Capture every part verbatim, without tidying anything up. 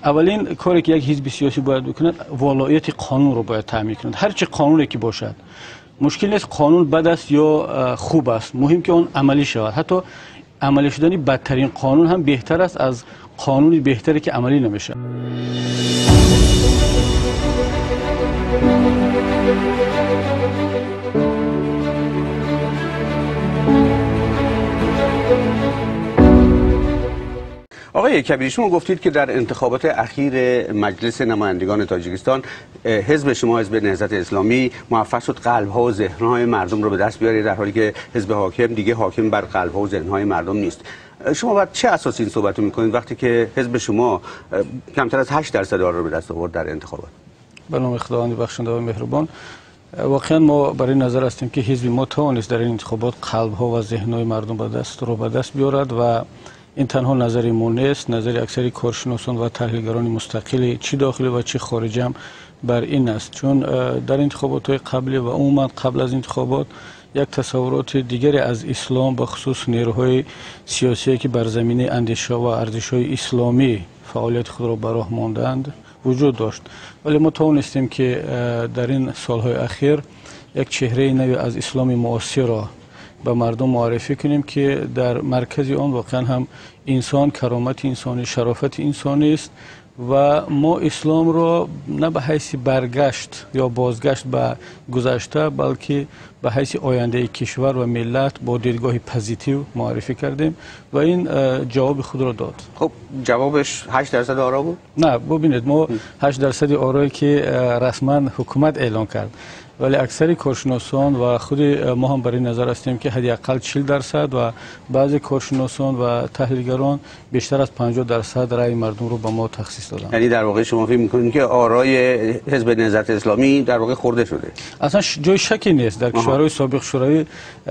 اولین کاری که یک حزب سیاسی باید بکند ولایت قانون رو باید تامین کند. هر چه قانونی که باشد، مشکل نیست قانون بد است یا خوب است، مهم که اون عملی شود. حتی عملی شدن بدترین قانون هم بهتر است از قانونی بهتری که عملی نمیشه. آقای کبیری، شما گفتید که در انتخابات اخیر مجلس نمایندگان تاجیکستان حزب شما، حزب نهضت اسلامی، موفق شد قلب‌ها و ذهن‌های مردم رو به دست بیاره، در حالی که حزب حاکم دیگه حاکم بر قلب‌ها و ذهن‌های مردم نیست. شما بعد چه اساسی این صحبت رو می‌کنید وقتی که حزب شما کمتر از هشت درصد آرا رو به دست آورد در انتخابات؟ به نام خداوند بخشنده و مهربان، واقعا ما برای نظر هستیم که حزب ما توانست در این انتخابات قلب‌ها و ذهن‌های مردم به دست رو به دست بیارد و این تنها نظر ما نیست، نظر اکثری کارشناسان و تحلیلگران مستقل چی داخلی و چی خارجی هم بر این است. چون در انتخابات قبلی و عموما قبل از انتخابات یک تصورات دیگری از اسلام به خصوص نیروهای سیاسی که بر زمینه اندیشه و ارزش‌های اسلامی فعالیت خود را به راه ماندند وجود داشت، ولی ما توانستیم که در این سالهای اخیر یک چهره نوی از اسلام معاصر را به مردم معرفی کنیم که در مرکز آن واقعا هم انسان، کرامت انسانی، شرافت انسانی است و ما اسلام را نه به حیث برگشت یا بازگشت به گذشته، بلکه به حیث آینده کشور و ملت با دیدگاه پوزیتیو معرفی کردیم و این جواب خود را داد. خب جوابش هشت درصد آرا بود؟ نه، ببینید ما هشت درصد آرایی که رسما حکومت اعلان کرد، ولی اکثر کارشناسان و خود ما هم برای نظر هستیم که حداقل چهل درصد و بعضی کارشناسان و تحلیلگران بیشتر از پنجاه درصد رأی مردم رو به ما تخصیص دادن. یعنی در واقع شما فکر می‌کنید که آرای حزب نهضت اسلامی در واقع خورده شده؟ اصلا جای شکی نیست. در کشورهای سابق شوروی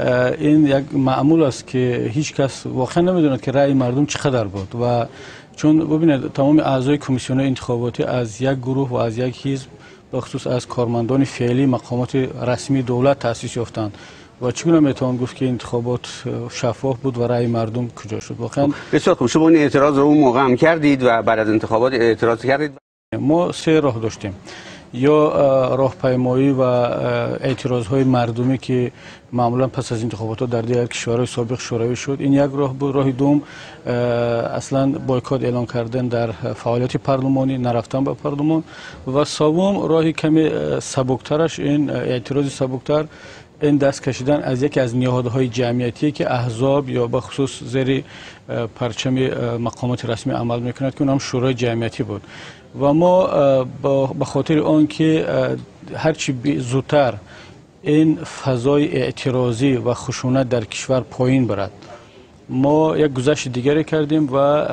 این یک معمول است که هیچ کس واقعا نمیدوند که رأی مردم چقدر بود و چون ببینید تمام اعضای کمیسیون انتخاباتی از یک گروه و از یک حزب به خصوص از کارمندان فعلی مقامات رسمی دولت تأسیس یافتند و چگونه میتوان گفت که انتخابات شفاف بود و رأی مردم کجا شد؟ واقعا بسیار خوب. شما این اعتراض رو اون موقع هم کردید و بعد از انتخابات اعتراض کردید؟ ما سه راه داشتیم، یا راهپیمایی و اعتراض‌های مردمی که معمولا پس از انتخابات در دیگر کشورهای سابق شوروی شد، این یک راه بود. راه دوم اصلا بایکات اعلان کردن در فعالیت پارلمانی، نرفتن به پارلمان، و سوم راهی کمی سبکترش، این اعتراض سبکتر، این دست کشیدن از یکی از نهادهای جمعیتی که احزاب یا به خصوص زیر پرچم مقامات رسمی عمل میکند که اونم شورای جمعیتی بود و ما به خاطر آن که هرچی زودتر این فضای اعتراضی و خشونت در کشور پایین برد، ما یک گذشت دیگری کردیم و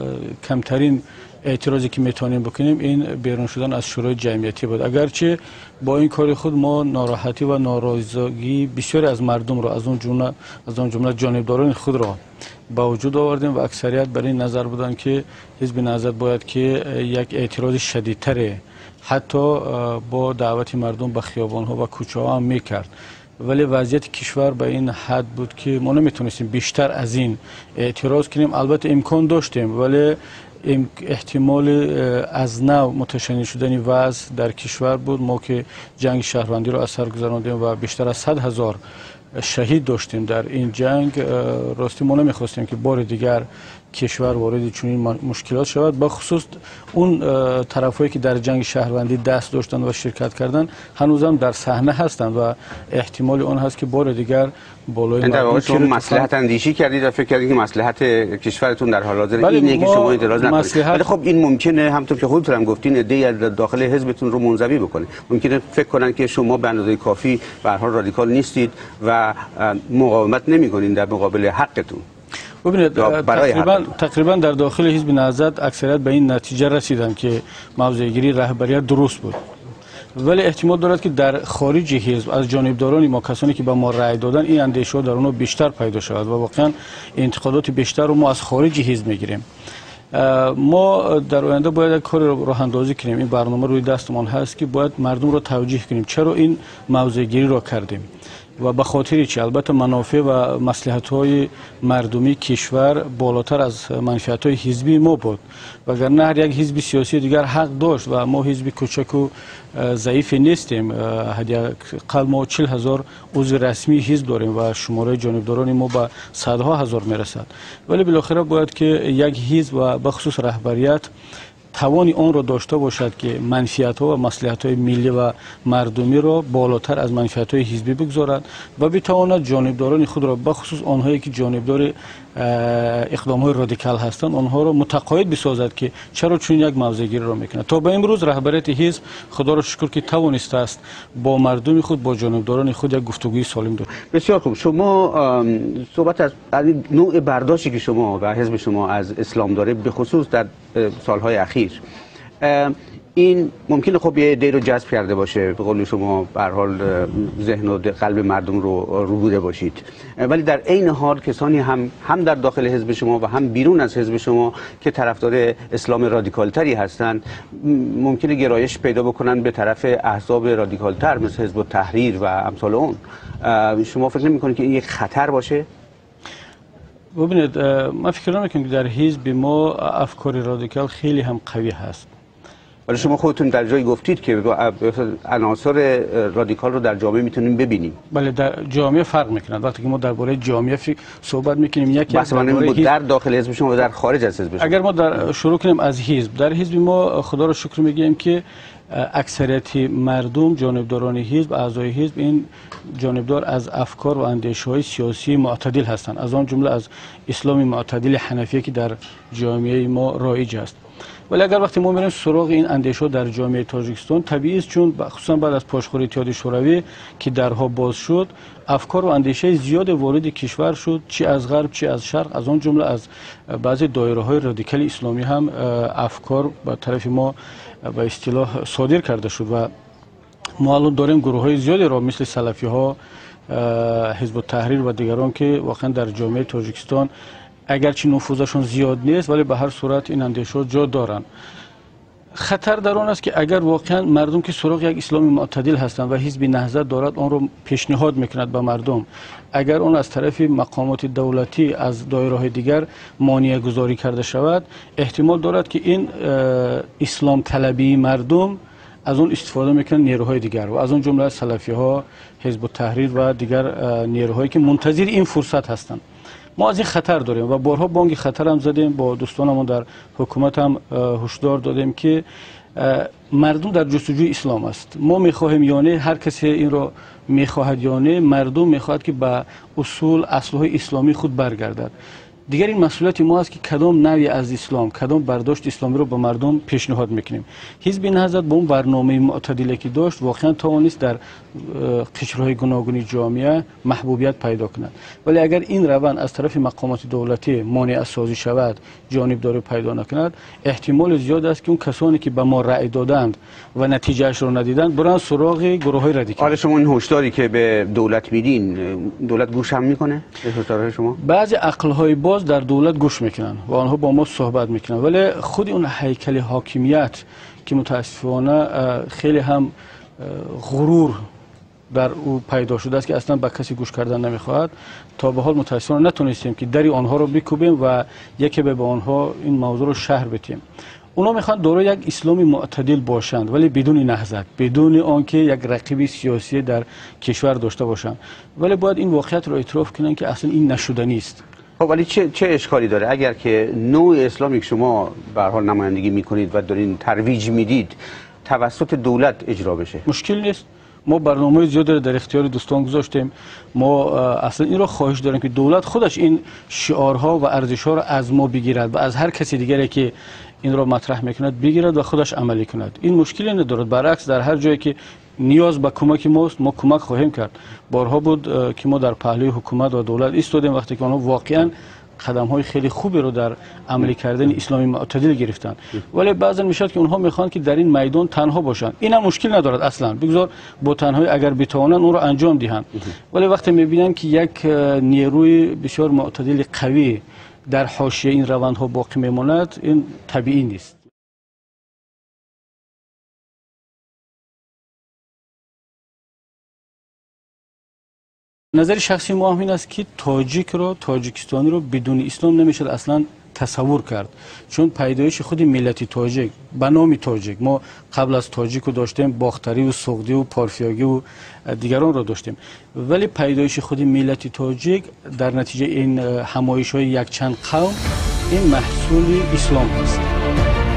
کمترین اعتراضی که میتونیم بکنیم این بیرون شدن از شورای جمعیتی بود. اگرچه با این کار خود ما ناراحتی و ناراضی بسیاری از مردم را از اون جمله از اون جمله جانبداران خود را با وجود آوردیم و اکثریت بر این نظر بودند که حزب نهضت باید که یک اعتراض شدیدتر حتی با دعوت مردم به خیابان‌ها و کوچه‌ها هم میکرد، ولی وضعیت کشور به این حد بود که ما نمیتونستیم بیشتر از این اعتراض کنیم. البته امکان داشتیم، ولی احتمال از نو متشنج شدن وضع در کشور بود. ما که جنگ شهروندی را از سر گذراندیم و بیشتر از صد هزار شهید داشتیم در این جنگ، راستی ما نمیخواستیم که بار دیگر کشور وارد چنین مشکلات شود. به خصوص اون طرفایی که در جنگ شهروندی دست داشتن و شرکت کردن هنوزم در صحنه هستند و احتمال اون هست که بار دیگر بالای در واقع شما مصلحت اندیشی کردید و فکر کردید که مصلحت کشورتون در حال حاضر اینه که شما اعتراض نکنید. ولی خب این ممکنه همونطور که خودتون هم گفتین ایده از داخل حزبتون رو منزوی بکنه. ممکنه فکر کنن که شما به اندازه کافی به هر حال رادیکال نیستید و مقاومت نمی‌کنید در مقابل حقتون. ببینید تقریبا تقریبا در داخل حزب نهضت اکثریت به این نتیجه رسیدن که موضع‌گیری رهبریت درست بود، ولی احتمال دارد که در خارج حزب از جانبداران ما، کسانی که به ما رأی دادن، این اندیشه در اونها بیشتر پیدا شود و واقعا انتقادات بیشتر رو ما از خارج حزب میگیریم. ما در آینده باید کار راه اندازی کنیم. این برنامه روی دستمان هست که باید مردم رو توجیه کنیم چرا این موضع‌گیری را کردیم. و به خاطر چی البته منافع و مصلحت‌های مردمی کشور بالاتر از منفعت‌های حزبی ما بود وگرنه هر یک حزب سیاسی دیگر حق داشت و ما حزب کوچک و ضعیف نیستیم. حداقل ما چهل هزار عضو رسمی حزب داریم و شماره جانبداران ما به صدها هزار میرسد ولی بالاخره باید که یک حزب و به خصوص رهبریت توانی آن را داشته باشد که منفعت‌ها و مصلحت‌های ملی و مردمی را بالاتر از منفعت‌های حزبی بگذارد و بتواند جانبداران خود را به خصوص آنهایی که جانبدار اقدام‌های رادیکال هستند آنها را متقاعد بسازد که چرا چون یک موضع‌گیری را می‌کند. تا به امروز رهبریت حزب خدا را شکر که توانسته است با مردم خود با جانبداران خود یک گفتگوی سالم داشت. بسیار خوب. شما صحبت از نوع برداشتی که شما و حزب شما از اسلام داره به خصوص در سالهای اخیر این ممکنه خب یه عده‌ای رو جذب کرده باشه به قول شما به هر حال ذهن و قلب مردم رو رو بوده باشید ولی در عین حال کسانی هم هم در داخل حزب شما و هم بیرون از حزب شما که طرفدار اسلام رادیکالتری هستند ممکنه گرایش پیدا بکنن به طرف احزاب رادیکالتر مثل حزب التحریر و امثال اون. شما فکر نمی‌کنید که این یک خطر باشه؟ ببینید من فکر نمی‌کنم که در حزب ما افکار رادیکال خیلی هم قوی هست. ولی شما خودتون در جایی گفتید که عناصر رادیکال رو در جامعه میتونیم ببینیم. بله در جامعه فرق میکنند. وقتی که ما درباره جامعه صحبت میکنیم یکی بس من در داخل حزب شما و در خارج از حزب شما. اگر ما در شروع کنیم از حزب در حزب ما خدا رو شکر میگیم که اکثریت مردم جانبداران حزب اعضای حزب این جانبدار از افکار و اندیشه‌های سیاسی معتدل هستند از آن جمله از اسلام معتدل حنفی که در جامعه ما رایج است. ولی اگر وقتی ما میریم سراغ این اندیشه در جامعه تاجیکستان طبیعی است چون خصوصا بعد از پاشخوری اتحادیه شوروی که درها باز شد افکار و اندیشه زیاد وارد کشور شد چه از غرب چه از شرق از آن جمله از بعضی دایره‌های رادیکال اسلامی هم افکار به طرف ما به اصطلاح صادر کرده شد و ما الان داریم گروه‌های زیادی را مثل سلفی‌ها حزب التحریر و دیگران که واقعا در جامعه تاجیکستان اگرچه نفوذشون زیاد نیست ولی به هر صورت این اندیشه جا دارن. خطر در آن است که اگر واقعا مردم که سراغ یک اسلام معتدل هستند و حزب نهضت دارد آن را پیشنهاد میکند به مردم اگر اون از طرف مقامات دولتی از دایره‌های دیگر مانع گذاری کرده شود احتمال دارد که این اسلام طلبی مردم از اون استفاده میکنن نیروهای دیگر و از اون جمله سلفی‌ها حزب التحریر و دیگر نیروهایی که منتظر این فرصت هستند. ما از این خطر داریم و بارها بانگ خطر هم زدیم با دوستانمون در حکومت هم هشدار دادیم که مردم در جستجوی اسلام است. ما میخواهیم یا نه هر کسی این را میخواهد یا نه مردم میخواهد که به اصول اصلهای اسلامی خود برگردد. دیگر این مسئولیت ما است که کدام نوعی از اسلام کدام برداشت اسلامی رو به مردم پیشنهاد میکنیم. حزب نهضت با اون برنامه معتدلی که داشت واقعا توانست در قشرهای گوناگون جامعه محبوبیت پیدا کند ولی اگر این روند از طرف مقامات دولتی مانع سازی شود جانبداری پیدا نکند احتمال زیاد است که اون کسانی که به ما رأی دادند و نتیجهش رو ندیدند برن سراغ گروه‌های رادیکال. آره شما این هشداری که به دولت میدین دولت گوش هم میکنه به هشدارهای شما؟ بعضی عقل‌های باز در دولت گوش میکنن و آنها با ما صحبت میکنن ولی خود اون هیکل حاکمیت که متاسفانه خیلی هم غرور در او پیدا شده است که اصلا به کسی گوش کردن نمیخواهد تا به حال متاسفانه نتونستیم که دری آنها رو بکوبیم و یکی به آنها این موضوع رو شهر بدیم. اونا میخوان دارای یک اسلامی معتدل باشند ولی بدون نهضت بدون آنکه یک رقیب سیاسی در کشور داشته باشند ولی باید این واقعیت رو اعتراف کنن که اصلا این نشدنی است. خب ولی چه چه اشکالی داره اگر که نوع اسلامی که شما به هر حال نمایندگی میکنید و دارین ترویج میدید توسط دولت اجرا بشه؟ مشکل نیست. ما برنامه زیادی در اختیار دوستان گذاشتیم. ما اصلا این را خواهش داریم که دولت خودش این شعارها و ارزش‌ها را از ما بگیرد و از هر کسی دیگری که این را مطرح میکند بگیرد و خودش عملی کند. این مشکلی ندارد. برعکس در هر جایی که نیاز به کمک ماست ما کمک خواهیم کرد. بارها بود که ما در پهلوی حکومت و دولت ایستادیم وقتی که آنها واقعا قدم های خیلی خوبی رو در عملی کردن اسلامی معتدل گرفتن ولی بعضا میشد که اونها میخوان که در این میدان تنها باشن. این هم مشکل ندارد اصلا بگذار با تنهایی اگر بتوانن اون رو انجام دهند ولی وقتی میبینن که یک نیروی بسیار معتدل قوی در حاشیه این روندها باقی میماند این طبیعی نیست. نظر شخصی ما این است که تاجیک رو تاجیکستانی رو بدون اسلام نمیشه اصلا تصور کرد، چون پیدایش خود ملت تاجیک به نام تاجیک، ما قبل از تاجیک رو داشتیم، باختری و سغدی و پارفیاگی و دیگران رو داشتیم، ولی پیدایش خود ملت تاجیک در نتیجه این همایش های یک چند قوم این محصول اسلام است.